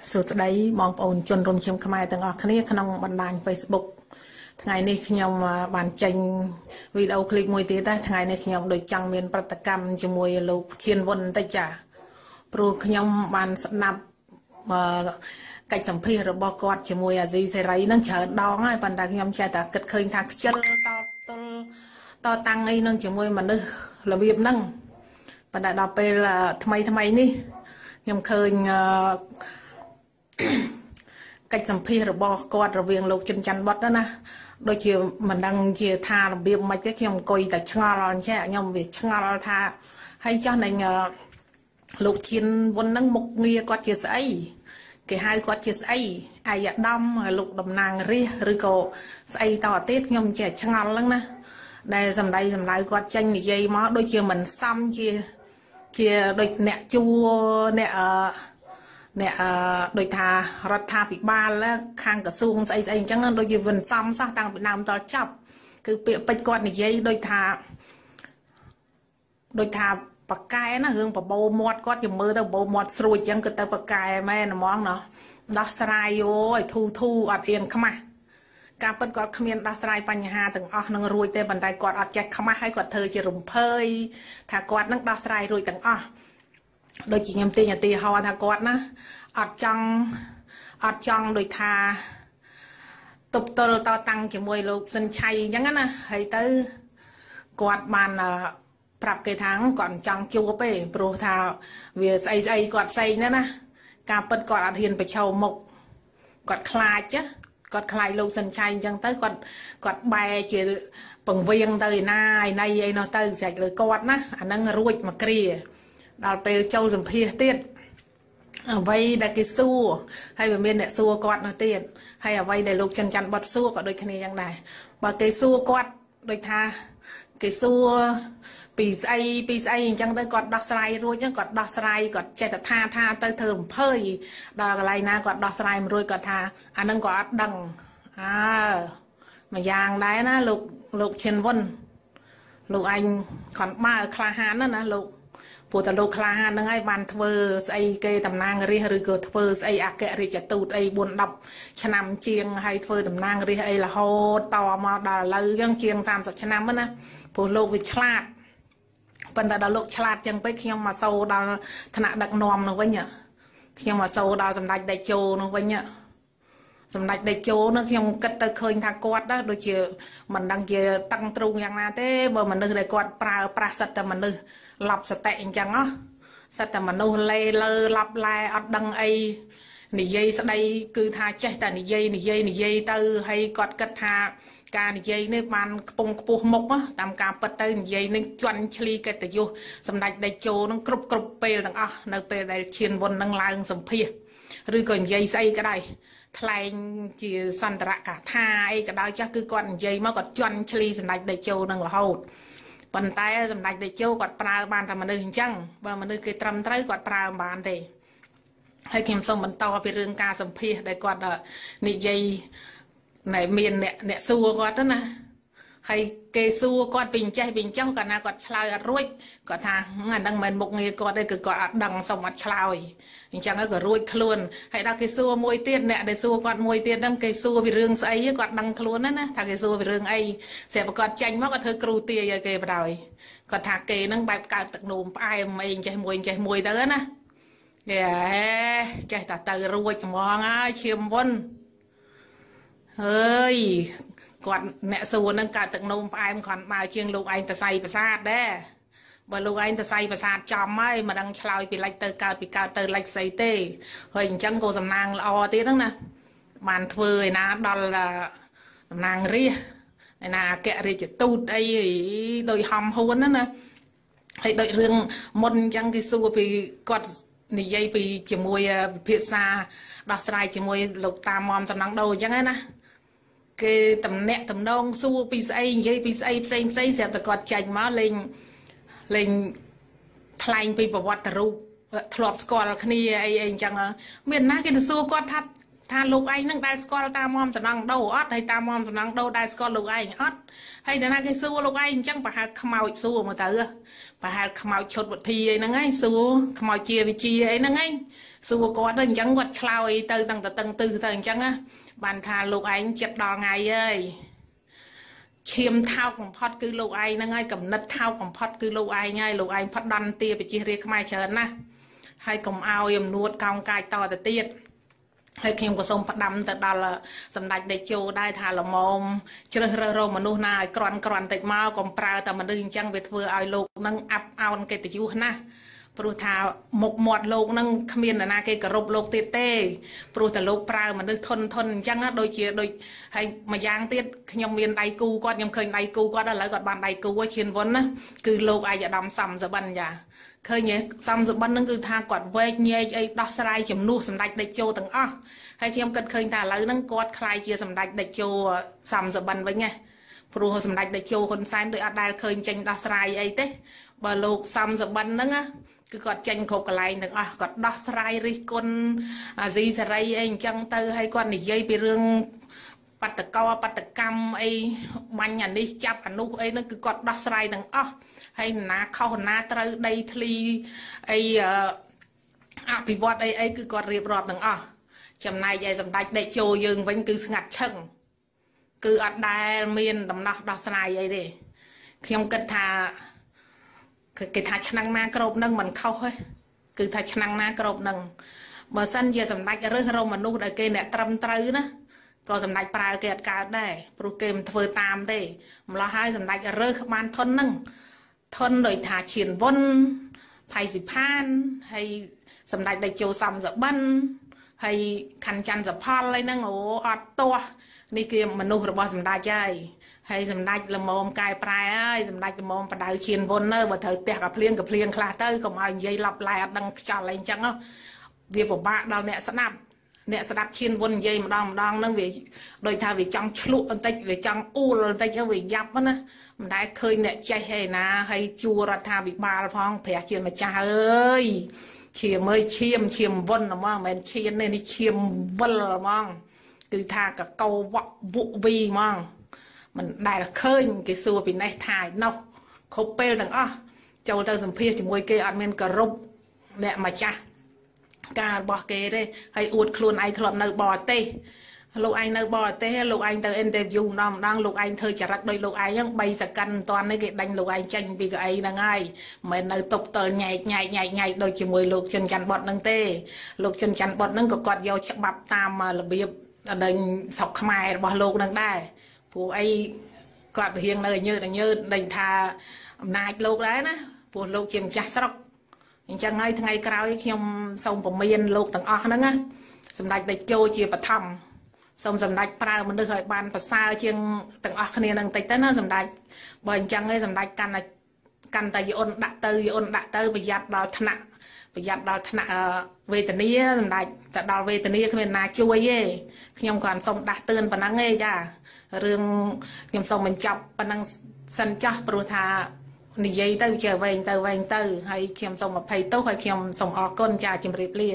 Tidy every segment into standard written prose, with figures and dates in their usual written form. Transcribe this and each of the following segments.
សួស្តីបងប្អូនជនរួមឈាមខ្មែរទាំងអស់គ្នាក្នុងបណ្ដាញ Facebook ថ្ងៃនេះខ្ញុំបានចេញវីដេអូឃ្លីបមួយទៀតដែរថ្ងៃនេះខ្ញុំដូចចង់មានប្រតិកម្មជាមួយលោកឈៀនវុនបន្តិចចាព្រោះខ្ញុំបានស្ដាប់កិច្ចសម្ភាសន៍របស់គាត់ជាមួយអាស៊ីសេរីនឹងច្រើនដងហើយប៉ុន្តែខ្ញុំចេះតែគិតឃើញថាខ្ជិលតតាំងអីនឹងជាមួយមនុស្សរបៀបហ្នឹងប៉ុន្តែដល់ពេលថ្មីនេះខ្ញុំឃើញកិច្ចសម្ភាសន៍របស់គាត់រវាងលោកចិនច័ន្ទបុតណាដូចជាមិនដឹងជាថារបៀបមិនទេខ្ញុំអង្គុយតែឆ្ងល់អញ្ចឹងខ្ញុំវាឆ្ងល់ថាហើយចោះនឹងលោកឈៀនវុនហ្នឹងមុខងារគាត់ជាស្អីគេហៅគាត់ជាស្អីអាយដាមលោកតំណាងរាស្ត្រឬក៏ស្អីតទៀតខ្ញុំចេះឆ្ងល់ហ្នឹងណាដែលសម្ដៅគាត់ចេញនិយាយមកដូចជាមិនសមជាដូចអ្នកជួអ្នកដូចថារដ្ឋាភិបាលខាងក្រសួងស្អីអញ្ចឹងដូចជាមិនសមសោះតាំងពីដើមដល់ចប់គឺពាក្យពេចន៍គាត់និយាយដូចថាប៉កែណារឿងបបោមាត់គាត់ជាមើលទៅបបោមាត់ស្រួចអញ្ចឹងគឺទៅប៉កែមែនហ្មងណោះដោះស្រាយអូយធូអត់អៀនខ្មាស់ការពិតគាត់គ្មានដោះស្រាយបញ្ហាទាំងអស់នឹងរួចទេប៉ុន្តែគាត់អត់ចេះខ្មាស់ហើយគាត់ធ្វើជារំភើយថាគាត់នឹងដោះស្រាយរួចទាំងអស់ដូចជាខ្ញុំទាញឧទាហរណ៍ថាគាត់ណាអត់ចង់ដូចថាទប់ទល់តតាំងជាមួយលោកស៊ិនឆៃអញ្ចឹងណាហើយទៅគាត់បានប្រាប់គេថាគាត់មិនចង់ជួបទេព្រោះថាវាស្អីគាត់ផ្សេងណាការពិតគាត់អត់ហ៊ានប្រឈមមុខគាត់ខ្លាចគាត់ខ្លាចលោកស៊ិនឆៃអញ្ចឹងទៅគាត់បែរជាពង្វៀងទៅឯណាឯណីអីនោះទៅស្រេចលើគាត់ណាអាហ្នឹងរួចមកគ្រាដល់ពេលចូលសម្ភាសទៀតអ្វីដែលគេសួរហើយវាមានអ្នកសួរគាត់នោះទៀតហើយអ្វីដែលលោកចិនច័ន្ទបុតសួរក៏ដូចគ្នាយ៉ាងដែរបើគេសួរគាត់ដូចថាគេសួរពីស្អីអញ្ចឹងទៅគាត់ដោះស្រាយរួចហ្នឹងគាត់ដោះស្រាយគាត់ចេះតែថាទៅធ្វើរំភើយដល់កន្លែងណាគាត់ដោះស្រាយមិនរួចគាត់ថាអាហ្នឹងក៏អត់ដឹងមួយយ៉ាងដែរណាលោកឈិនវុនលោកឯងខនបើក្លាហានណាលោកព្រោះតែលោកក្លាហានហ្នឹងហើយបានធ្វើស្អីគេតំណាងរាស្ត្រឬក៏ធ្វើស្អីអគ្គរដ្ឋទូតអី4-10ឆ្នាំជាងហើយធ្វើតំណាងរាស្ត្រអីរហូតតមកដល់ឥឡូវអញ្ចឹងជាង30ឆ្នាំណាព្រោះលោកវាឆ្លាតប៉ុន្តែដល់លោកឆ្លាតចឹងពេកខ្ញុំមកសូដល់ឋានៈដឹកនាំនោះវិញខ្ញុំមកសូដល់សម្ដេចតេជោនោះវិញសម្ដេចតេជោនោះខ្ញុំគិតទៅឃើញថាគាត់ដែរដូចជាមិនដឹងជាតឹងទ្រូងយ៉ាងណាទេបើមនុស្សដែលគាត់ប្រើប្រាស់សិតតែមនុស្សឡប់សតិអញ្ចឹងសិតតែមនុស្សលេលើឡប់ឡែអត់ដឹងអីនិយាយស្ដីគឺថាចេះតែនិយាយទៅហើយគាត់គិតថាការនិយាយនេះបានខ្ពង់ខ្ពស់មុខតាមការពិតទៅនិយាយនឹងជន់ឈ្លីកិត្តិយសសម្ដេចតេជោនឹងគ្រប់ពេលទាំងអស់នៅពេលដែលឈៀនវុននឹងឡើងសម្ភាសឬក៏និយាយស្អីក៏ដោយថ្លែងជាសន្តរកថាអីក៏ដោយចាស់គឺគាត់និយាយមកគាត់ជន់ឈ្លីសម្ដេចតេជោនឹងរហូតប៉ុន្តែសម្ដេចតេជោគាត់ប្រើបានតែមនុស្សអញ្ចឹងបើមនុស្សគេត្រឹមត្រូវគាត់ប្រើមិនបានទេហើយខ្ញុំសូមបន្តពីរឿងការសម្ភាសដែលគាត់និយាយណែមានអ្នកសួរគាត់ណាហើយគេសួរគាត់ពីចេះពីចោះកាលណាគាត់ឆ្លើយអត់រួចគាត់ថាអាហ្នឹងមិនមុខងារគាត់ទេគឺគាត់អត់ដឹងសុំអត់ឆ្លើយអញ្ចឹងក៏រួចខ្លួនហើយដល់គេសួរមួយទៀតអ្នកដែលសួរគាត់មួយទៀតហ្នឹងគេសួរពីរឿងស្អីគាត់ដឹងខ្លួនណាថាគេសួរពីរឿងអីស្រាប់គាត់ចាញ់មកគាត់ធ្វើគ្រូទាយឲ្យគេបដ ாய் គាត់ថាគេហ្នឹងបែបកើតទឹកនោមផ្អែមអីចេះមួយទៅណាគេចេះតែទៅរួចហ្មងហើយឈាមវុនហើយគាត់អ្នកសួរនឹងកើតទឹកនោមផ្អែមគ្រាន់បើជាងលោកឯងតសៃប្រាសាទដែរបើលោកឯងតសៃប្រាសាទចំហើយមិនដឹងឆ្លើយពីលិចទៅកើតពីកើតទៅលិចស្អីទេហើយអញ្ចឹងក៏សំណាងល្អទៀតហ្នឹងណាបានធ្វើឯណាដល់តំណាងរាស្ត្រឯណាអគ្គរដ្ឋទូតអីដោយហំហួនណាហើយដូចរឿងមុនអញ្ចឹងគេសួរពីគាត់និយាយពីជាមួយវិភាសាដោះស្រាយជាមួយលោកតាមុំសំណងដូរអញ្ចឹងណាគេតំណាក់តំណងសួរពីស្អីនិយាយពីស្អីផ្សេងស្រាប់តែគាត់ចាញ់មកលេងថ្លែងពីប្រវត្តិរូបធ្លាប់ស្គាល់គ្នាអីអញ្ចឹងមានណាគេទៅសួរគាត់ថាថាលោកឯងនឹងដែលស្គាល់តាមមសំណងដូរអត់ហើយតាមមសំណងដូរដែលស្គាល់លោកឯងអត់ហើយដល់ណាគេសួរលោកឯងអញ្ចឹងប្រហែលខ្មោចសួរមកទៅប្រហែលខ្មោចឈុតវិធីអីហ្នឹងឯងសួរខ្មោចជាវិជាអីហ្នឹងឯងសួរគាត់ទៅអញ្ចឹងគាត់ឆ្លើយទៅតាំងតតឹងទិសទៅអញ្ចឹងណាបានថាលោកឯងចិត្តដល់ថ្ងៃហើយឈាមថោកបំផុតគឺលោកឯងហ្នឹងហើយកំណត់ថោកបំផុតគឺលោកឯងហើយលោកឯងផាត់ដន់ទាប្រជារាស្ត្រខ្មែរច្រើនណាស់ហើយកុំឲ្យអំនួតកោងកាយតទៅទៀតហើយខ្ញុំក៏សូមផ្ដាំទៅដល់សម្ដេចតេជោដែរថាល្មមជ្រើសរើសរកមនុស្សណាឲ្យក្រាន់តិចមកកុំប្រើតែមនុស្សអញ្ចឹងវាធ្វើឲ្យលោកនឹងអាប់អោនកិត្តិយសណាស់ព្រោះថាមុខមាត់លោកនឹងគ្មាននរណាគេគោរពលោកទៀតទេព្រោះតែលោកប្រើមនុស្សធន់អញ្ចឹងដូចជាដូចហើយមួយយ៉ាងទៀតខ្ញុំមានដៃគូគាត់ខ្ញុំឃើញដៃគូគាត់ឥឡូវគាត់បានដៃគូហើយឈានវុនណាគឺលោកអាយដាមសំសបិនចាឃើញទេសំសបិនហ្នឹងគឺថាគាត់វែកញែកអីដោះស្រាយជំនួសសម្ដេចតេជោទាំងអស់ហើយខ្ញុំគិតឃើញថាឥឡូវហ្នឹងគាត់ខ្លាយជាសម្ដេចតេជោសំសបិនវិញណាព្រោះសម្ដេចតេជោហ៊ុនសែនដូចអត់ដែលឃើញចេញដោះស្រាយអីទេបើលោកសំសបិនហ្នឹងណាគឺគាត់ចេញគ្រប់កន្លែងទាំងអស់គាត់ដោះស្រាយរិះគន់អាស៊ីសេរីអីអញ្ចឹងទៅហើយគាត់និយាយពីរឿងបដកម្មអីបាញ់អានេះចាប់អានោះអីហ្នឹងគឺគាត់ដោះស្រាយទាំងអស់ហើយណាខុសណាត្រូវដីធ្លីអីអភិវឌ្ឍអីគឺគាត់រៀបរាប់ទាំងអស់ចំណែកឯសម្ដេចតេជោយើងវិញគឺស្ងាត់ឈឹងគឺអត់ដែលមានដំណោះដោះស្រាយអីទេខ្ញុំគិតថាគេថាឆ្នាំងណាក្របនឹងមិនខុសទេគឺថាឆ្នាំងណាក្របនឹងបើសិនជាសម្ដេចរើសរកមនុស្សដែលគេអ្នកត្រឹមត្រូវណាក៏សម្ដេចប្រើគេអត់កើតដែរព្រោះគេមិនធ្វើតាមទេម្ល៉េះហើយសម្ដេចរើសបានធន់នឹងធន់ដោយថាឈានវុនផៃស៊ីផានហើយសម្ដេចតេជោសំសបិនហើយខាន់ច័ន្ទសផលអីហ្នឹងអូអត់ទាស់នេះគេមនុស្សរបស់សម្ដេចហើយសម្ដេចល្មមកែប្រែហើយសម្ដេចល្មមបដៅឈានវុនទៅបើត្រូវផ្ទះកាភ្លៀងខ្លះទៅកុំឲ្យនិយាយឡប់ឡែអត់ដឹងខ្យល់អីអញ្ចឹងវាពិបាកដល់អ្នកស្ដាប់ឈានវុននិយាយម្ដងហ្នឹងវាដូចថាវាចង់ឆ្លក់បន្តិចវាចង់អ៊ូលបន្តិចទៅវាយ៉ាប់ណាមិនដែលឃើញអ្នកចេះឯណាហើយជួរដ្ឋាភិបាលផងព្រះជាម្ចាស់អើយឈាមអើយឈាមវុនហ្មងមិនមែនឈានទេនេះឈាមវិលហ្មងគឺថាកកោវក់វក់វីហ្មងមិនដែលឃើញគេសួរពីនេះថាឯណោះគ្រប់ពេលទាំងអស់ចូលទៅសម្ភាសជាមួយគេអត់មានគោរពអ្នកម្ចាស់ការរបស់គេទេហើយអួតខ្លួនឯងធ្លាប់នៅបរទេសលោកឯងនៅបរទេសលោកឯងទៅអ៊ីនធឺវីវម្ដងលោកឯងធ្វើចរិតដោយលោកឯងហ្នឹង3សកណ្ឌមិនតាន់ទេគេដេញលោកឯងចេញពីកៅអីហ្នឹងហើយមិនមែននៅតុបតល់ញែកដូចជាមួយលោកជុនច័ន្ទបុតហ្នឹងទេលោកជុនច័ន្ទបុតហ្នឹងក៏គាត់យកច្បាប់តាមរបៀបដេញស្រុកខ្មែររបស់លោកហ្នឹងដែរព្រោះអីគាត់រៀងនៅញើតដេញថាអំណាចលោកដែរណាព្រោះលោកជាម្ចាស់ស្រុកអញ្ចឹងហើយថ្ងៃក្រោយខ្ញុំសូមពមៀនលោកទាំងអស់ហ្នឹងណាសម្ដេចតេជោជាបឋមសូមសម្ដេចប្រើមនុស្សឲ្យបានប្រសើរជាងទាំងអស់គ្នានឹងតិចទៅណាសម្ដេចបើអញ្ចឹងឯងសម្ដេចកាន់តែយអ៊ុនដាក់ទៅប្រយ័ត្នដល់ថ្នាក់វេទនាសម្ដេចទៅដល់វេទនាគ្មានណាជួយទេខ្ញុំគ្រាន់សូមដាស់តឿនប៉ុណ្ណឹងឯងចារឿងខ្ញុំសូមបញ្ចប់ប៉ុណ្ណឹងសិនចាស់ព្រោះថានិយាយទៅចេះវែងទៅហើយខ្ញុំសូមអភ័យទោសហើយខ្ញុំសូមអរគុណចាជម្រាបលា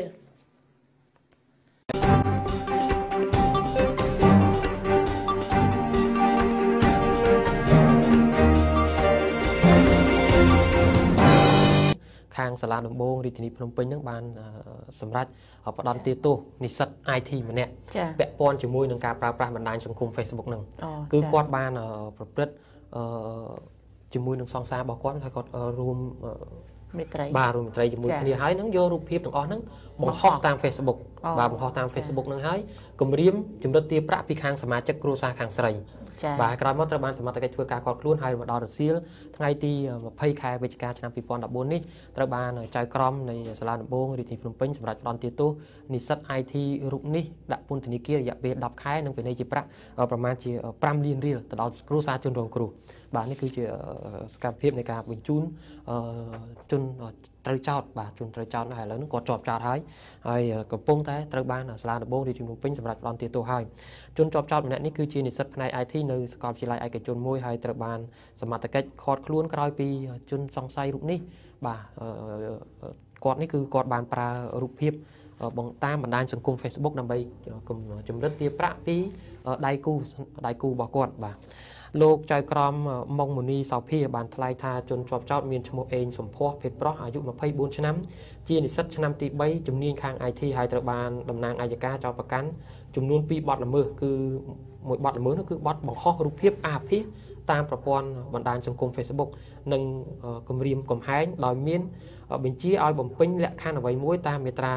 ខាងសាលាដំបងរាជធានីភ្នំពេញនឹងបានសម្រាប់ផ្ដន់ទាទោសនិស្សិត IT ម្នាក់ពាក់ព័ន្ធជាមួយនឹងការប្រើប្រាស់បណ្ដាញសង្គម Facebook នឹងគឺគាត់បានប្រព្រឹត្តជាមួយនឹងសង្សាររបស់គាត់ហើយគាត់រួមមេត្រីជាមួយគ្នាហើយនឹងយករូបភាពទាំងអស់ហ្នឹងបង្ហោះតាម Facebook បាទបង្ហោះតាម Facebook ហ្នឹងហើយគម្រាមជំរិតទារប្រាក់ពីខាងសមាជិកគ្រួសារខាងស្រីបាទក្រោយមកត្រូវបានសមត្ថកិច្ចធ្វើការឃាត់ខ្លួនហើយមកដល់រសៀលថ្ងៃទី20 ខែវិច្ឆិកាឆ្នាំ2014នេះត្រូវបានចៅក្រមនៃសាលាដំបងរាជធានីភ្នំពេញសម្រាប់ផ្ដន់ទាទោសនិស្សិត IT រូបនេះដាក់ពន្ធនាគាររយៈពេល10ខែនិងពិន័យជាប្រាក់ប្រមាណជា5លានរៀលទៅដល់គ្រួសារជនរងគ្រោះបាទនេះគឺជាសកម្មភាពនៃការបញ្ជូនជនត្រូវចោទបាទជនត្រូវចោទហើយឥឡូវនេះគាត់ជាប់ចោទហើយកំពុងតែត្រូវបានសាលាដំបងរាជធានីភ្នំពេញសម្រាប់ផ្ដន់ទាទោសហើយជនជាប់ចោទម្នាក់នេះគឺជានិស្សិតផ្នែក IT នៅសាកលវិទ្យាល័យឯកជនមួយហើយត្រូវបានសមត្ថកិច្ចឃាត់ខ្លួនក្រោយពីជនសង្ស័យរូបនេះបាទគាត់នេះគឺគាត់បានប្រើរូបភាពបងតាមបណ្ដាញសង្គម Facebook ដើម្បីជំរិតទារប្រាក់ពីដៃគូរបស់គាត់បាទលោកចៅក្រមមុងមូនីសោភាបានថ្លែងថាជនជាប់ចោតមានឈ្មោះអេងសំភ័សភេទប្រុសអាយុ24ឆ្នាំជានិស្សិតឆ្នាំទី3ជំនាញខាង IT ហើយត្រូវបានតំណាងអัยការចោទប្រកាន់ចំនួន2បទល្មើសគឺមួយបទល្មើសនោះគឺបទបង្ហោះរូបភាពអាភិសតាមប្រព័ន្ធបណ្ដាញសង្គម Facebook និងគម្រាមកំហែងដោយមានបញ្ជាឲ្យបំពេញលក្ខខណ្ឌអ្វីមួយតាមមាត្រា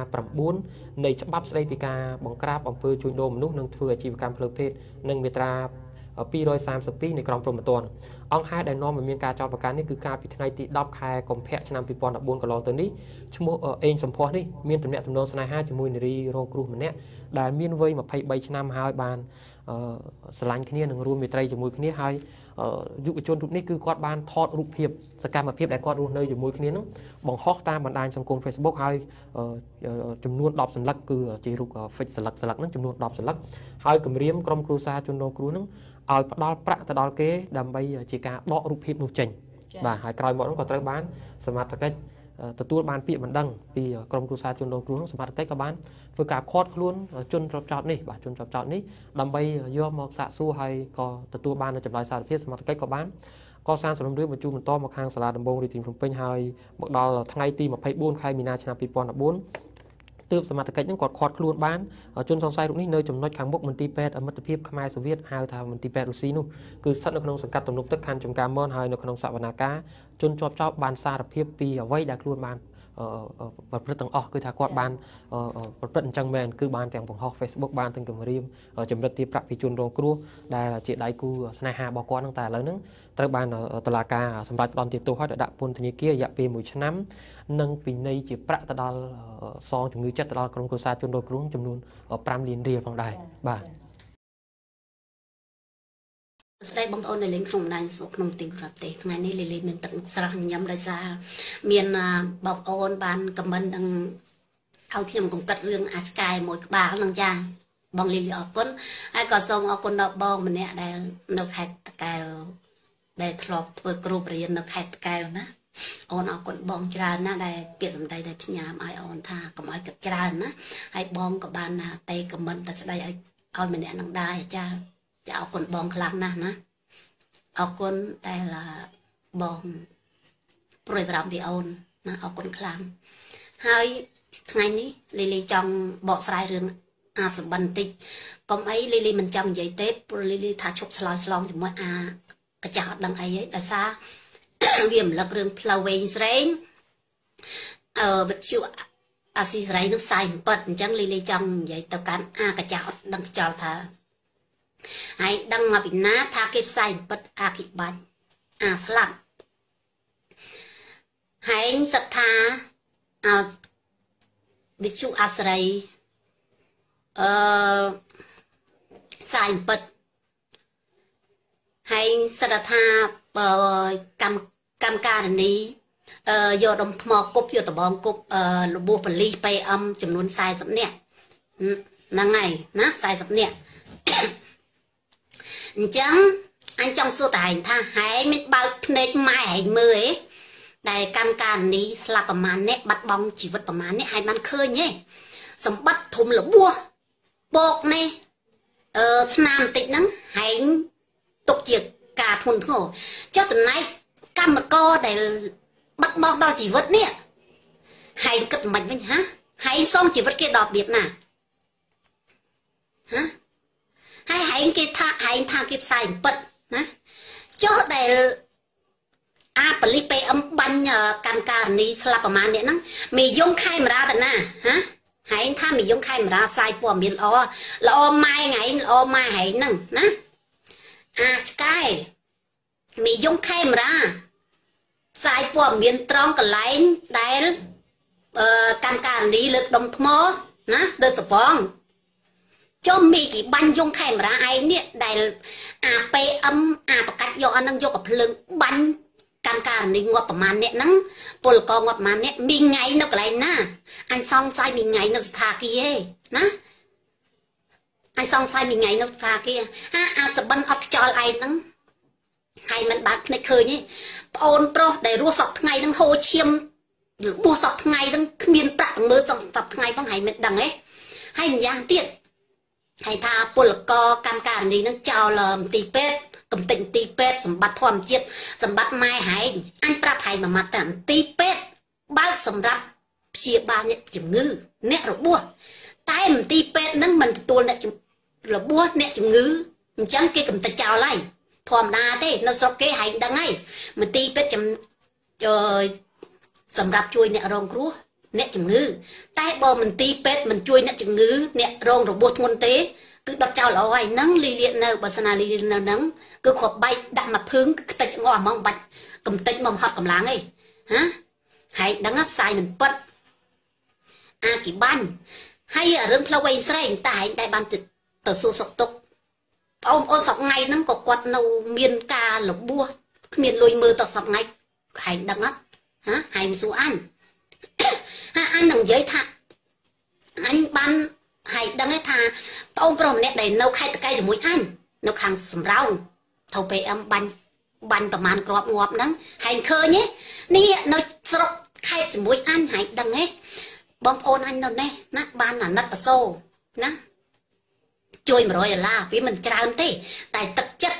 9នៃច្បាប់ស្តីពីការបង្ក្រាបអំពើជួញដូរមនុស្សនិងធ្វើអាជីវកម្មផ្លូវភេទនិងមាត្រា232នៃក្រមព្រហ្មទណ្ឌអង្គហេតុដែលនាំឲ្យមានការចោទប្រកាន់នេះគឺកាលពីថ្ងៃទី10ខែកុម្ភៈឆ្នាំ2014កន្លងទៅនេះឈ្មោះអេងសំភ័សនេះមានទំនាក់ទំនងស្នេហាជាមួយនារីរងគ្រោះម្នាក់ដែលមានវ័យ23ឆ្នាំហើយបានស្រឡាញ់គ្នានិងរួមមេត្រីជាមួយគ្នាហើយយុវជនរូបនេះគឺគាត់បានថតរូបភាពសកម្មភាពដែលគាត់រស់នៅជាមួយគ្នានឹងបង្ហោះតាមបណ្ដាញសង្គម Facebook ហើយចំនួន10សន្លឹកគឺជារូប fix សន្លឹកហ្នឹងចំនួន10សន្លឹកហើយគម្រាមក្រុមគ្រួសារជនរងគ្រោះនឹងឲ្យផ្ដល់ប្រាក់ទៅដល់គេដើម្បីជាការដករូបភាពនោះចេញបាទហើយក្រោយមកនោះក៏ត្រូវបានសមត្ថកិច្ចទទួលបានពាក្យបណ្ដឹងពីក្រុមគ្រួសារជនរងគ្រោះនោះសមត្ថកិច្ចក៏បានធ្វើការឃាត់ខ្លួនជនជាប់ចោតនេះបាទជនជាប់ចោតនេះដើម្បីយកមកសាកសួរហើយក៏ទទួលបាននៅចម្លើយសារភាពសមត្ថកិច្ចក៏បានកសាងសំណុំរឿងបញ្ជូនបន្តមកខាងសាលាដំបងរាជធានីភ្នំពេញហើយមកដល់ថ្ងៃទី24ខែមីនាឆ្នាំ2014ទើបសមត្ថកិច្ចនឹងគាត់ឃាត់ខ្លួនបានជនសង្ស័យរូបនេះនៅចំណុចខាងមុខមន្ទីរពេទ្យមិត្តភាពខ្មែរសូវៀតហៅថាមន្ទីរពេទ្យរុស្ស៊ីនោះគឺស្ថិតនៅក្នុងសង្កាត់ទំនប់ទឹកខណ្ឌចំការមនហើយនៅក្នុងសវនាការជនជាប់ចោតបានសារភាពពីអ្វីដែលខ្លួនបានប្រព្រឹត្តទាំងអស់គឺថាគាត់បានប្រព្រឹត្តអញ្ចឹងមែនគឺបានទាំងបង្ហោះ Facebook បានទាំងគម្រាមចម្រិតទារប្រាក់ពីជនរងគ្រោះដែលជាដៃគូស្នេហារបស់គាត់ហ្នឹងតែឥឡូវហ្នឹងត្រូវបានតុលាការសម្រេចផ្តន្ទាទោសឲ្យដាក់ពន្ធនាគាររយៈពេល1ឆ្នាំនិងពិន័យជាប្រាក់ទៅដល់សងជំងឺចិត្តទៅដល់ក្រុមគ្រួសារជនរងគ្រោះចំនួន5លានរៀលផងដែរបាទស្ដីបងប្អូននៅលេងក្នុងបណ្ដាញសុខក្នុងទីក្រុងទេថ្ងៃនេះលីលីមានទឹកស្រស់ញញឹមដោយសារមានបងប្អូនបានខមមិននឹងឲ្យខ្ញុំកង្កត់រឿងអាស្កាយមួយក្បាលនឹងចាបងលីលីអរគុណហើយក៏សូមអរគុណដល់បងម្នាក់ដែលនៅខេត្តតកែវដែលធ្លាប់ធ្វើគ្រូបរៀននៅខេត្តតកែវណាអូនអរគុណបងច្រើនណាស់ដែលពាក្យសម្ដីដែលផ្ញើឲ្យអូនថាកុំឲ្យគិតច្រើនណាហើយបងក៏បានតែខមមិនតែស្ដីឲ្យម្នាក់នឹងដែរចាអរគុណបងខ្លាំងណាស់ណាអរគុណដែលបងព្រួយបារម្ភពីអូនណាអរគុណខ្លាំងហើយថ្ងៃនេះលីលីចង់បកស្រាយរឿងអាសបិនតិចកុំអីលីលីមិនចង់និយាយទេព្រោះលីលីថាឈប់ឆ្លើយឆ្លងជាមួយកាចាស់អត់ដឹងអីទេដោយសារវារំលឹករឿងផ្លូវវែងស្រេងវិទ្យុអាស៊ីសេរីនឹងផ្សាយ7អញ្ចឹងលីលីចង់និយាយទៅកាន់កាចាស់អត់ដឹងខ្យល់ថាហើយដឹងមកពីណាថាគេផ្សាយ7អាគិបាញ់ស្លាប់ហើយសិតថាវិទ្យុអាស៊ីសេរីផ្សាយ7ហើយសិតថាកម្មការនីយកដុំថ្មគប់យកដបងគប់លបោះប៉ូលីស PM ចំនួន40នាក់ហ្នឹងហើយណា40នាក់អញ្ចឹងអញចង់សួរតើឯងថាហែងមានបើកភ្នែកម៉ែឯងមើលឯងដែលកម្មការនីស្លាប់ប្រមាណអ្នកបាត់បង់ជីវិតប្រមាណអ្នកហែងបានឃើញទេសម្បត្តិធំលបោះពកនេះស្នាមបន្តិចហ្នឹងហែងទុកជាការធ្ងន់ធ្ងរចុះចំណែកកម្មករដែលបាត់បង់ដល់ជីវិតនេះហែងគិតមិនវិញហាហែងសងជីវិតគេដល់របៀបណាហាហើយហែងគេថាហែងថាគេផ្សាយ7ណាចុះដែលប៉ូលីស PM បាញ់កម្មការនីស្លាប់ប្រមាណអ្នកហ្នឹងមីយងខេមរាទៅណាហាហែងថាមីយងខេមរាផ្សាយព័ត៌មានល្អម៉ែថ្ងៃល្អម៉ែហែងហ្នឹងណាឆ្កែមីយងខេមរាផ្សាយព័ត៌មានត្រង់កន្លែងដែលកម្មការនីលើកដុំថ្មណាលើកតបងចុះមីគេបាញ់យងខេមរាឯងនេះដែលPM បកាច់យកអានឹងយកកភ្លើងបាញ់កម្មការនីងាប់ប្រមាណអ្នកហ្នឹងពលកងាប់ប្រមាណអ្នកមីថ្ងៃនៅកន្លែងណាអញសង្ស័យមីថ្ងៃនៅស្ថាគីឯណាអញសង្ស័យមីថ្ងៃនៅស្ថាគីអាសបិនអត់ខ្យល់ឯងហ្នឹងហើយមិនបើកភ្នែកឃើញទេប្អូនប្រុសដែលរស់សពថ្ងៃហ្នឹងហូរឈាមบวสับไงตั้งเมียนประมือสับไงบ้างให้เม็ดดังให้ยางเตี้ยให้ทาปลกกำการนี้นั่งเจ้าลมตีเป็ดกำติงตีเป็ดสมบัติความเจ็ดสมบัติไม้หายอันปราภัยมาแต่ตีเป็ดบ้านสำหรับเชียบ้านเนี่ยจุ่มงื้อเนี่ยระบัวตายมันตีเป็ดนั่งมันตัวเนี่ยจุ่มระบัวเนี่ยจุ่มงื้อจังเกี่ยกับตะเจ้าไรทอมนาเต้นสกเกหายดังไงมันตีเป็ดจุ่มสำหรับช่วยเนี่ยรองครัวเนี่ยจุ่มงื้อแต่บอมันตีเป็ดมันช่วยเนี่ยจุ่มงื้อเนี่ยรองระบัวทวนเต้คือดับเจ้าเราไอ้นั่งลีเลียนเนอภาษณาลีเลียนเนอนั่งคือขบใบดับมาพึ่งติดงอมองบัดกำติดมองหัดกำลังไอ้ฮะให้ดังอับสายมันปัดกี่บ้านให้เรื่องพลาวัยใส่แต่ให้ได้บ้านติดต่อสู้สกตกเอาสองไงนั่งกอดเราเมียนกาหลบบัวเมียนลอยมือต่อสองไงให้ดังอับฮะให้มันสู้อันอันหนังเย้ยท่าอันบ้านให้ดังไอ้ท่าông prom nè đầy nấu khai tay rồi mũi ăn nấu hàng sầm rau thầu về em bánhประมาณกรอบงอบนั้นให้เคยเนี่ยนี่nấu sọc khai rồi mũi ănให้ดังไงบอมโอนอันนั่นแน่นะบ้านน่ะนัดตะโซนะช่วยมา$100วิมันจานเต้แต่ตักจัด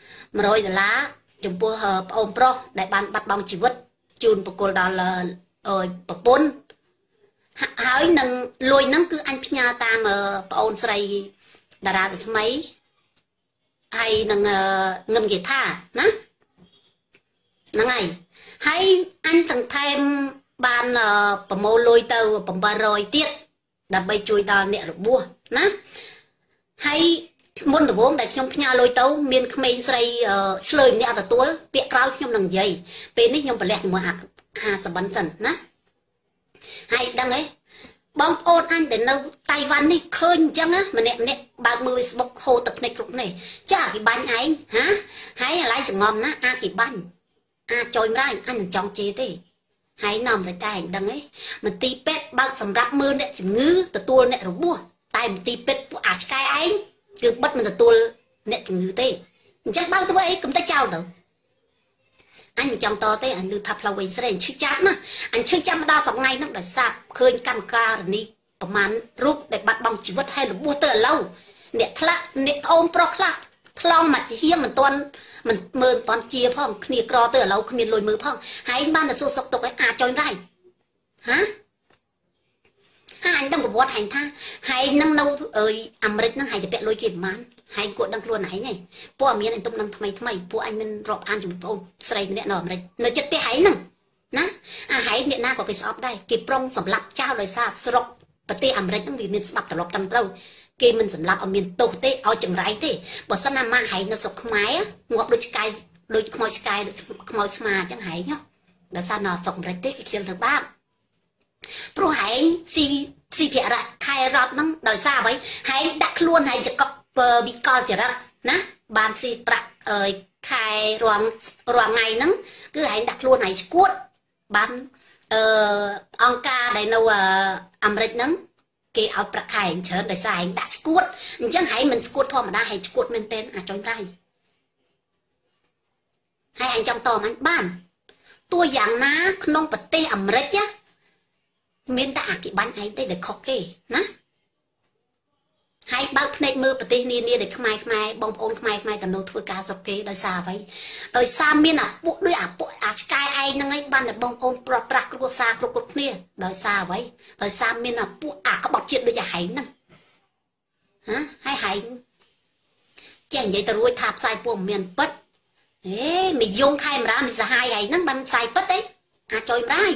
$100จุ่มปัวông proได้บ้านบัดบองชีวิตจูนปกดอลปะปนหายหนึ่งลอยนั่งคืออันพญาตามปอนใส่ดาราแต่สมัยให้หนึ่งเงินกีตาร์นะนั่งไงให้อันตั้งไทม์บานประโมลอยเตาประบารอยเตี้ยดับใบจุยดาเนี่ยรบัวนะให้มุนตะวงได้ขยมพญาลอยเตาเมียนเขมรใส่เฉลยเนี่ยแต่ตัวเปียกเราขยมหนังใหญ่เป็นนี่ขยมไปแลกมาหาสบันสันนะให้ดังไงบางโอนอันเดี๋ยวเราไต้หวันนี่เคยจังอะมันเนี่ยบางมือบอกโหตับในกลุ่มนี่จ้ากี่บ้านไอ้ฮะให้อะไรสงอมนะกี่บ้านจอยไม่ได้อันหนึ่งจองเจตีให้นำไปได้ดังไงมันตีเป็ดบางสำหรับมือเนี่ยสิงื้อแต่ตัวเนี่ยรู้บัวตายมันตีเป็ดผู้อาชกายไอ้คือบัดมันแต่ตัวเนี่ยสิงื้อตีจังบางตัวไอ้cũngตาเจ้าตัวอันจำต่อเต้อันลือทับเราไว้แสดงชื่อจัดนะอันชื่อจัดมาได้2 ngàyนั่งได้ทราบเคยกันการนี้ประมาณรูปได้บัดบังชีวิตให้หรือบัวเตอร์เล่าเนี่ยคละเนี่ยอมโปรคละคลองมาเชี่ยมันตอนมันเมินตอนเจียพ่องเนียกรอเตอร์เราขมิ้นลอยมือพ่องให้บ้านน่ะสู้สกตกไอ้จอยได้ฮะอันต้องบอกว่าให้ท่าให้นั่งเน่าอเมริกนั่งให้จะเปะลอยเก็บมันให้กดดังครัวไหนไงพวกเมียนอันตุ้มนั่งทำไมพวกอันมันรอบอันอยู่พวกใส่เนี่ยหน่อเลยเนื้อจะเตะให้นั่งนะให้เนี่ยหน้าก็ไปสอบได้เก็บปรองสำหรับเจ้าเลยซาสรกประเทศอเมริกนั่งมีเมียนสบับตลอดตั้งเราเกมมันสำหรับเอาเมียนโตเตะเอาจังไรเตะบทสนามมาให้เนื้อสกไม้งวบโดยสกายโดยขโมยสกายโดยขโมยสมาจังให้เนาะแต่ซาหน่อสกไรเตะกิเชียนถึงบ้านเพราะให้ซีเพียระไทยรอดนั่งโดยซาไว้ให้ดักล้วนให้จะก็วิกรจะรักนะบานซีประไข่รวงไงนั่งคือให้ดักล้วนให้สกุดบานองกาในนวอเมริกนั่งเกี่ยวประไข่เชิญโดยซาให้ดักสกุดจังให้มันสกุดทอมาได้ให้สกุดมันเต้นจอยไรให้อันจำต่อมันบ้านตัวอย่างนะขนมปฏิอเมริกะเมียนตากี่บ้านไอ้ได้เด็กคอกเก้นะให้บ้านในมือปฏินี่เด็กขมายบองโอนขมายแต่โน้ตทัวการสกเก้โดยซาไว้โดยซาเมียนปุ๊บด้วยปุ๊บสกายไอ้นั่งไอ้บ้านบองโอนปรับกรุซากรุเนี่ยโดยซาไว้โดยซาเมียนปุ๊บก็บอกเจ็ดโดยจะหายนั่งฮะให้หายแจ้งใหญ่ตะรุ่ยทับใส่พวกเมียนปัดมียงใครมาแล้วมีสหายไอ้นั่งบันใส่ปัดเอ้จอยได้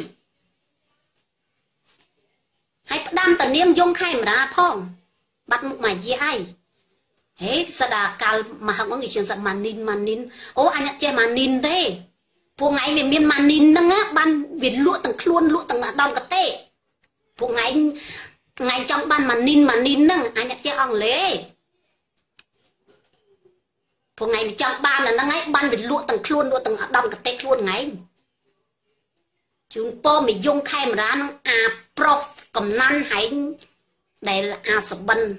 ให้ดำแต่เนียมยงใครมาแล้วพ่องบัดมุกใหม่ยี่ไอ้สดาการมาหักว่าอีเชียนสักมันนินโอ้อันนี้เจมันนินเต้พวกไงเมียนมันนินนั่งอ่ะบันวินลุ่ตั้งคล้วนลุ่ตั้งดองกระเต้พวกไงจังบันมันนินนั่งอันนี้เจอ่องเล่พวกไงจังบ้านน่ะนั่งไงบันวินลุ่ตั้งคล้วนลุ่ตั้งดองกระเต้คล้วนไงจุนป้อมียงใครมาแล้วน้องโปรกำนันให้ได้สบัน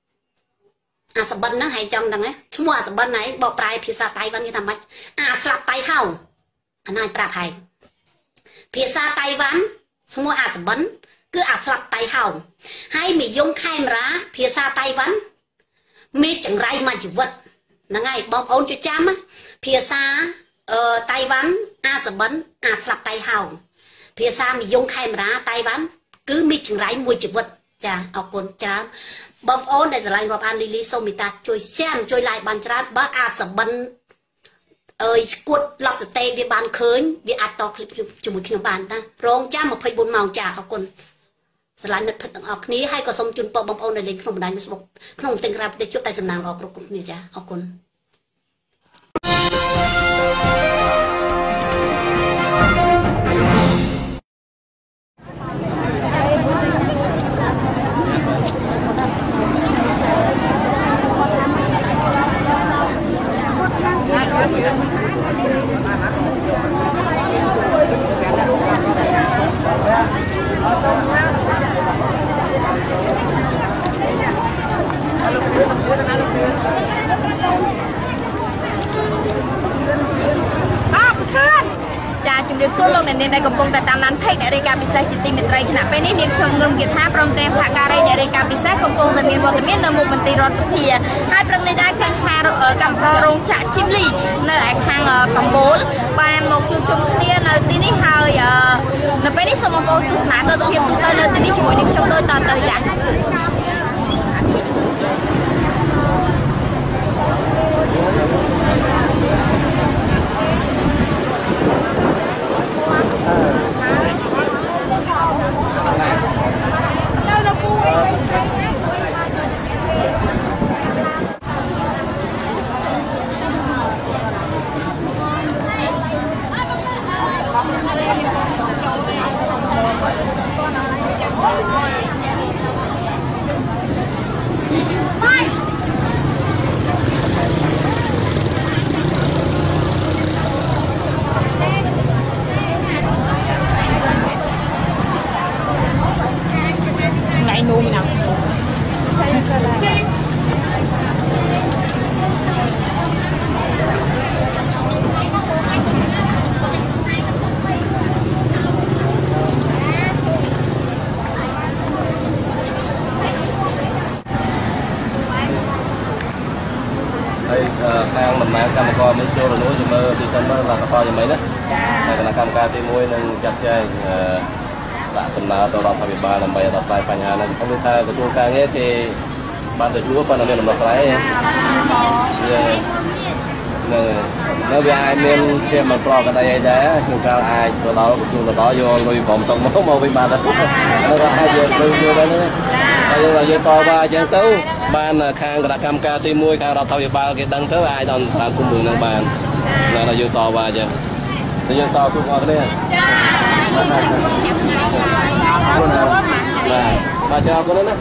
นั่งให้จังดังไงชั่วโมงสบันไหนบอกปลายพิซาไต้วันนี้ทำไมสลับไต้เท่าอันนั้นปราบให้พิซาไต้วันสมมติอาจจะบันคืออาจสลับไตเห่าให้มียงไข่มาเพียซาไตวันมีจังไรมาจีวัดนั่งไงบอกโอนจุจ้ามะเพียซาไตวันอาสบันอาสลับไตเห่าเพียซามียงไข่มาไตวันคือมีจังไรมวยจีวัดจ้าเอาคนจ้าบอกโอนในสไลด์รอบอันลิลิโซมิตาช่วยแซมช่วยไล่บันจ้าบ้าอาสบันกดหลอกสเตย์วิบานเคินวิอัดต่อคลิปจมูกขี้บานตาโรงจ้ามาพยบุญเมาจ่าเอาคนสลายนึกผดออกนี้ให้ก็สมจุนปอบอมในเล่นขนมได้ไม่สมบูรณ์ขนมเต็งรับได้จุดแต่สำนักออกกรุ๊ปนี่จ้าเอาคนจุดเริ่มต้นลงในกระพงแต่ตามนั้นเพกในรายการพิเศษจิตติมิตรขณะเป็นนี้เดียงชงเงิมกีฬาพร้อมเตะสาการในรายการพิเศษกระพงแต่มีวัตถุมิตรในมุมมันตีรอสเพียให้ประเด็นได้ข้างทางกับโรงฉะชิมลีในทางกัมพูชาบานหมกจุ่มเนี่ยในที่นี้หายในเป็นนี้สมบูรณ์ตุสนาตัวเพียบตัวในที่นี้ช่วยเด็กชมโดยต่ออย่างทางมันมาการกรไม่โจรนู้จะมาดิฉันมาหลักกรยังไงนะในคณะกรรมการที่มวยนั่งจัดแจงหลักเป็นมาตัวเราทำเป็นบ้านนำไปตัดสายปัญหานั้นเขาไม่ทายกระทรวงการเงี้ยที่บ้านจะชั่วปนนั้นลำบากไรเนี่ยเวลาเมียนเชื่อมันปลอกกันได้ยังไงคือการอายตัวเราตัวเราโยนลุยผมต้องมองไปบ้านนั้นแล้วก็ให้โยนลุยโยนนั้นเราโยนต่อมาจังตู้บ้านข้างกระดามกาตีมวยข้างเราทำอยู่บ้านก็ดังเท่าไอ้ตอนตามคุมมือนั่งบ้านเราโยนต่อมาจังเราโยนต่อสุกออกเนี่ยมาเจอคนนั้นนะ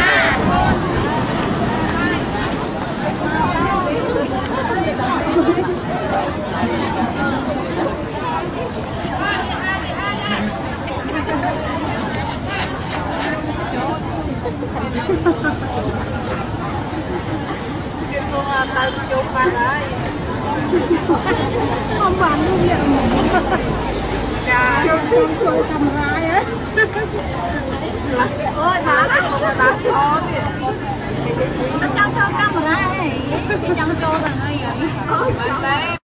không bàn luôn vậy trời ơi cầm rai á ôi thả cái một là bán cho nó trong camera này trong cho thằng ơi vậy